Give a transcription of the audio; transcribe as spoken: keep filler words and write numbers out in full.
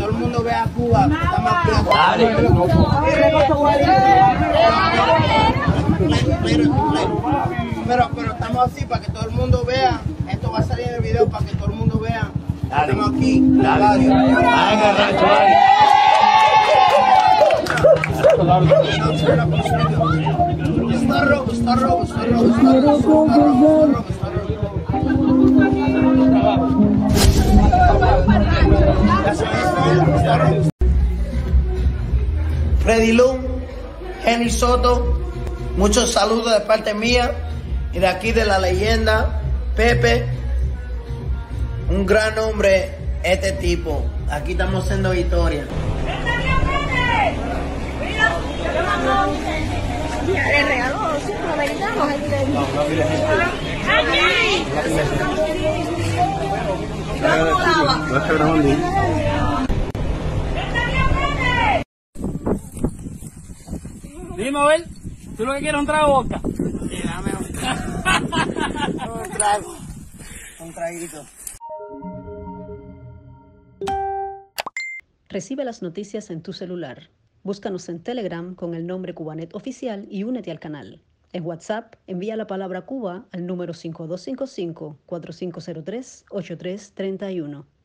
todo el mundo vea a Cuba, que está más preso. Pero, pero estamos así para que todo el mundo vea. Esto va a salir en el video para que todo el mundo vea. Dale. Estamos aquí. Dale. Dale. Está robo, está robo, está robo, está robo, está robo, está robo. Freddy Lu, Jenny Soto, muchos saludos de parte mía y de aquí de la leyenda Pepe. Un gran hombre este tipo. Aquí estamos haciendo historia. Le regaló cinco americanos. Dime, a ver, ¿tú lo que quieres es un trago de vodka? Sí, dame un, un trago. Un traguito. Recibe las noticias en tu celular. Búscanos en Telegram con el nombre Cubanet Oficial y únete al canal. En WhatsApp, envía la palabra Cuba al número cinco dos cinco cinco, cuatro cinco cero tres, ocho tres tres uno.